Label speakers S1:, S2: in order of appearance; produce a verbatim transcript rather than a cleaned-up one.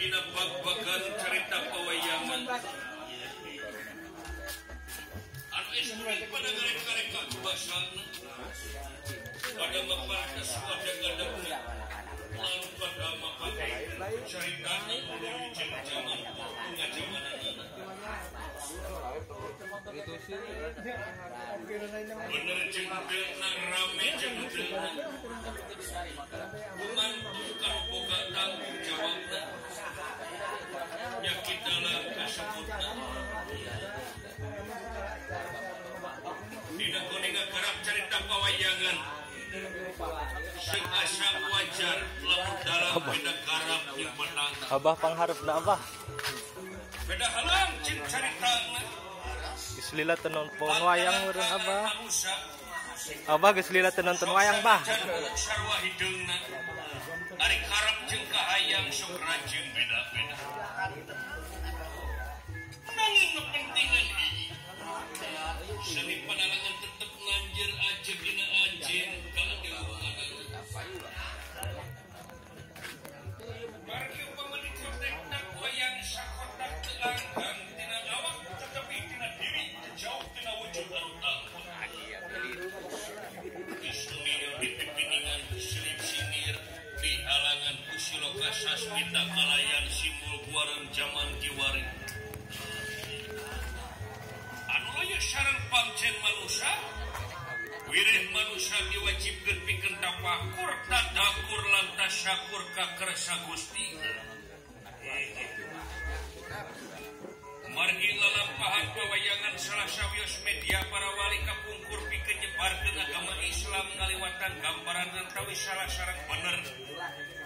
S1: dina bag-bagan cerita pewayangan anu es kuring pada garek-gareka basana pada mapada suada gadangna lalu pada mapada cerita dari zaman pengajamanana bener jengdelna rame jengdelna bukan bukan boga tanggung jawabna nyakit dalam kasebutna dina kuninga kerap cerita pawayangan sing asa wajar lamun dalam beda karap di petang
S2: Abah pangharepna Abah
S1: beda halang cing caritana
S2: geus lila teu nonton wayang meureun Abah Abah geus lila teu nonton wayang bah
S1: sarua hideungna ari karep jeung kahayang sok rajin beda-beda nanging nu pentingan ieu seni panalangan tetep nganjeur ajeg dina ajin kana diluwangan margi upama dikontekna wayang sakotak teu anggang tina awak tetapi tina diri jauh tina wujud anu tangguh isuniur dipipiningan silip sinir di halangan usiloka sasmita kalayan simbol guareng zaman kiwari anu aya sareng pamcen manusia wirih manusia diwajibkeun pikeun tafakur tadakur lantas syakur ka kersa Gusti margi lalampahan pawayangan salah sawios media para wali kapungkur pikeun nyebarkeun agama Islam ngaliwatan gambaran entawi salah sareng bener